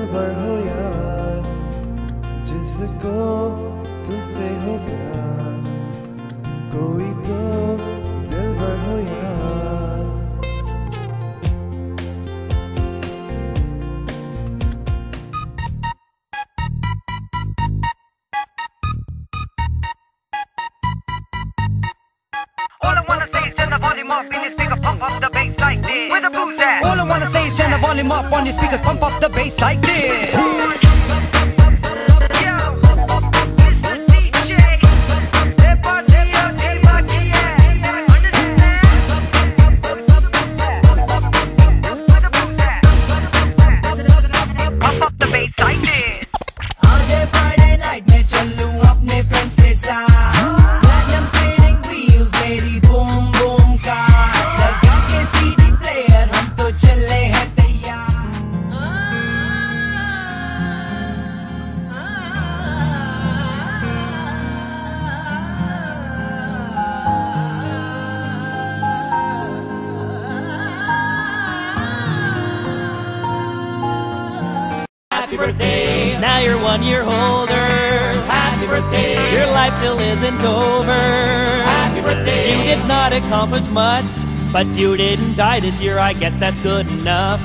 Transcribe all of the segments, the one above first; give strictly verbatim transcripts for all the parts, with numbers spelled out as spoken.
दिलबर हो यार, जिसको तुझसे हो प्यार, कोई तो दिलबर हो यार। All I wanna say is turn the volume up in the speaker, pump up the bass like this. Where the booze at? All I wanna say is turn the volume up on your speakers, pump up the bass like this. Happy birthday, now you're one year older. Happy birthday, your life still isn't over. Happy birthday, you did not accomplish much, but you didn't die this year, I guess that's good enough.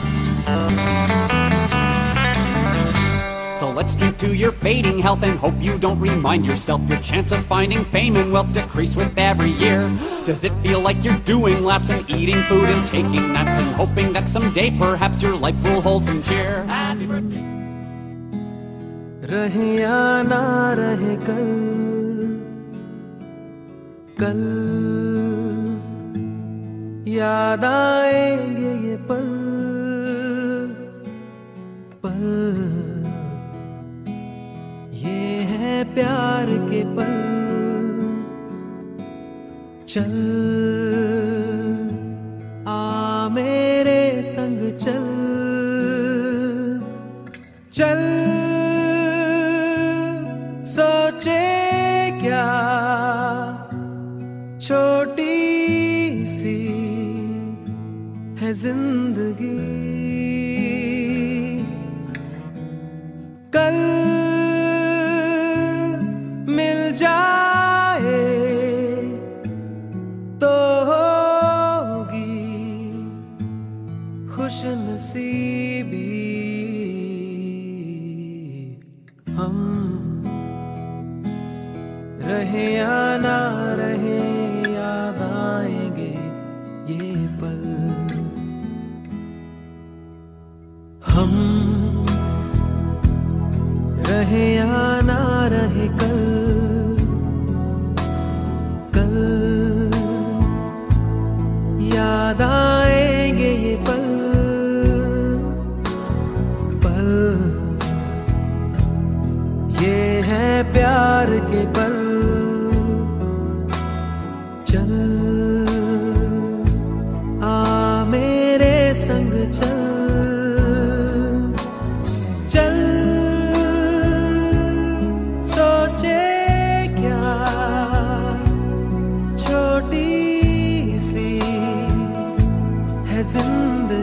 So let's drink to your fading health and hope you don't remind yourself your chance of finding fame and wealth decrease with every year. Does it feel like you're doing laps and eating food and taking naps and hoping that someday perhaps your life will hold some cheer? Happy birthday. रहे या ना रहे कल, कल याद आएंगे ये पल, पल ये है प्यार के पल। चल आ मेरे संग चल, चल सोचे क्या छोटी सी है जिंदगी, कल मिल जाए तो होगी खुशनसीबी। हम रहे या ना रहे याद आएंगे ये पल। हम रहे या ना रहे कल, कल याद आएंगे ये पल, पल ये है प्यार के पल। चल आ मेरे संग चल, चल सोचे क्या छोटी सी है जिंदगी।